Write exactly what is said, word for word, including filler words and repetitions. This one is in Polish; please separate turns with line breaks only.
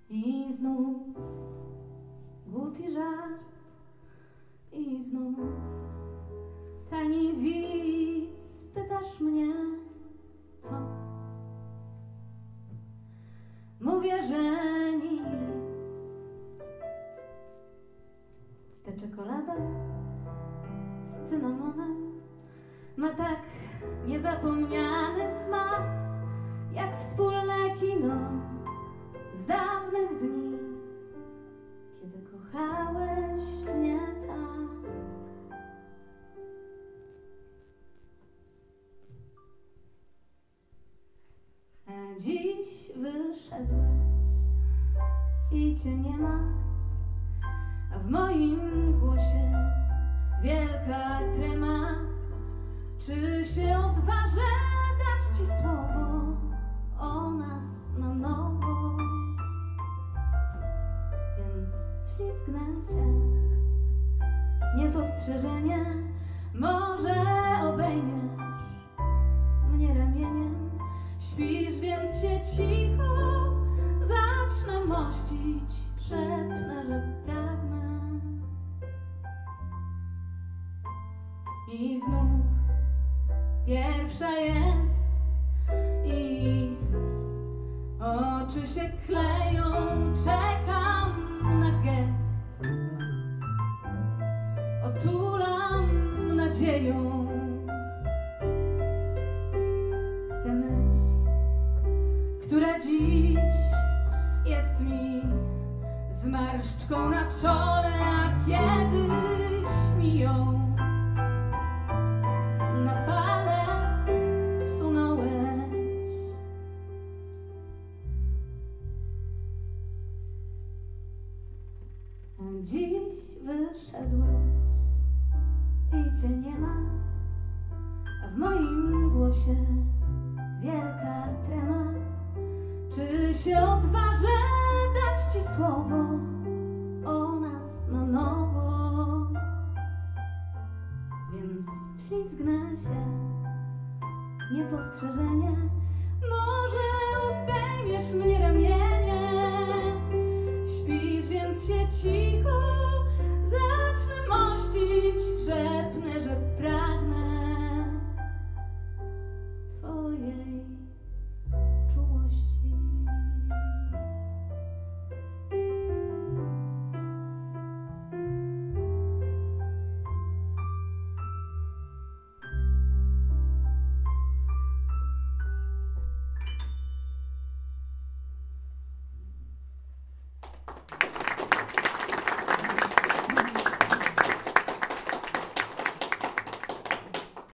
I znów głupi żart, i znów tani widz. Pytasz mnie, co? Mówię, że nic. Ta czekolada z cynamonem ma tak niezapomniany smak, jak wspólne kino z dawnych dni, kiedy kochałeś mnie tak. A dziś wyszedłeś i cię nie ma, a w moim głosie wielka trema. Czy się odważę dać ci słowo o nas na nowo? Więc wślizgnę się, niepostrzeżenie, może obejmiesz mnie ramieniem. Śpisz, więc się cicho zacznę mościć, szepnę, że pragnę. I znów pierwsza jest i oczy się kleją, czekam na gest, otulam nadzieją tę myśl, która dziś jest mi zmarszczką na czole, a kiedyś mi ją na palec wsunąłeś. A dziś wyszedłeś i cię nie ma, a w moim głosie wielka trema. Czy się odważę dać ci słowo o nas na nowo? Więc wślizgnę się, niepostrzeżenie, może obejmiesz mnie